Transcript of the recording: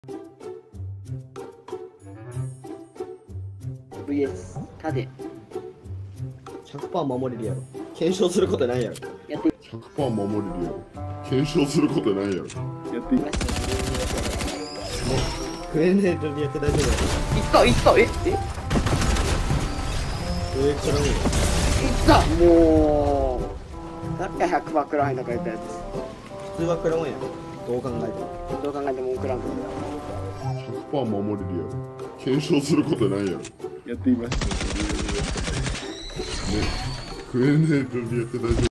VS タデ 100% 守れるやろ。検証することないやろ。 やって 100% 守れるやろ。検証することないやろ。 やってみました。 グレネードでやって大丈夫やろ。 いったえ上からもいったもう誰が100番食らわへんのか言ったやつ。 普通は食らうんやろ。どう考えても。 どう考えても食らうんだよ。 100% 守れるやろ。検証することないやろ。 やってみました。 ね、グレネードでやって大丈夫。